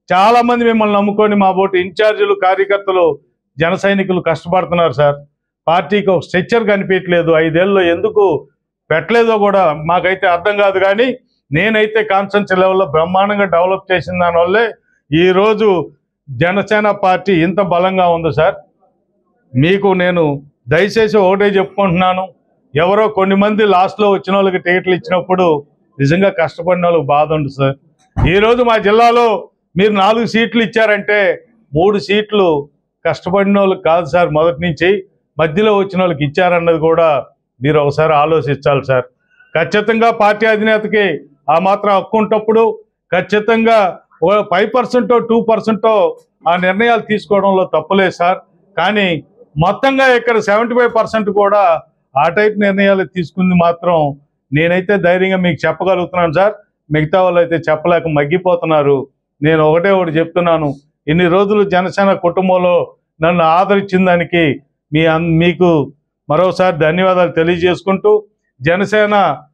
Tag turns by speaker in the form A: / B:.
A: చాలామంది మిమ్మల్ని నమ్ముకొని మా బోటి ఇన్ఛార్జీలు కార్యకర్తలు జన సైనికులు కష్టపడుతున్నారు సార్. పార్టీకి ఒక స్ట్రక్చర్ కనిపించట్లేదు. 5 ఏళ్ళలో ఎందుకు పెట్టలేదో కూడా మాకైతే అర్థం కాదు. కానీ నేనైతే కాన్స్టిట్యూన్సీ లెవెల్లో బ్రహ్మాండంగా డెవలప్ చేసిన దానివల్లే ఈరోజు జనసేన పార్టీ ఇంత బలంగా ఉంది సార్. మీకు నేను దయచేసి ఒకటే చెప్పుకుంటున్నాను, ఎవరో కొన్ని మంది లాస్ట్లో వచ్చిన వాళ్ళకి టికెట్లు ఇచ్చినప్పుడు నిజంగా కష్టపడిన వాళ్ళకి బాధ ఉంది సార్. ఈరోజు మా జిల్లాలో మీరు 4 సీట్లు ఇచ్చారంటే 3 సీట్లు కష్టపడిన వాళ్ళకి కాదు సార్, మొదటి నుంచి మధ్యలో వచ్చిన వాళ్ళకి ఇచ్చారన్నది కూడా మీరు ఒకసారి ఆలోచించాలి సార్. ఖచ్చితంగా పార్టీ అధినేతకి ఆ మాత్రం హక్కు ఉన్నప్పుడు ఖచ్చితంగా 5% 2% ఆ నిర్ణయాలు తీసుకోవడంలో తప్పులేదు సార్. కానీ మొత్తంగా ఇక్కడ 75% కూడా ఆ టైప్ నిర్ణయాలు తీసుకుంది మాత్రం నేనైతే ధైర్యంగా మీకు చెప్పగలుగుతున్నాను సార్. మిగతా వాళ్ళు అయితే చెప్పలేక మగ్గిపోతున్నారు. నేను ఒకటే చెప్తున్నాను, ఇన్ని రోజులు జనసేన కుటుంబంలో నన్ను ఆదరించిన దానికి మీకు మరోసారి ధన్యవాదాలు తెలియజేసుకుంటూ, జనసేన